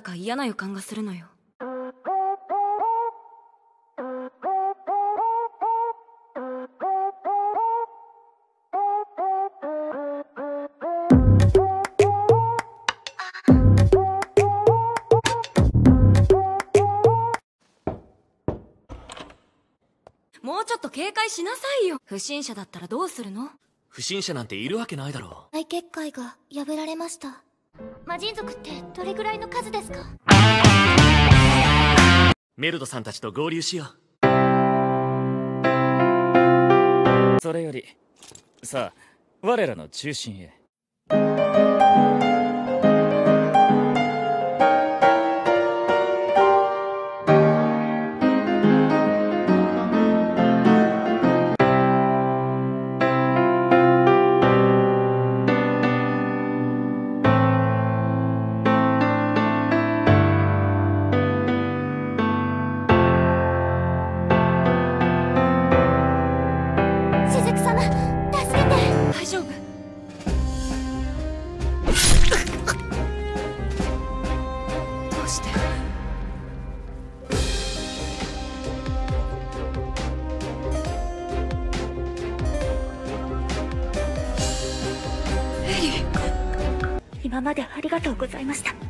か嫌な予感がするのよ。もうちょっと警戒しなさいよ。不審者だったらどうするの？ 不審者なんているわけないだろう。 大結界が破られました。魔人族ってどれぐらいの数ですか？ メルドさんたちと合流しよう。それよりさあ我らの中心へ。 今までありがとうございました。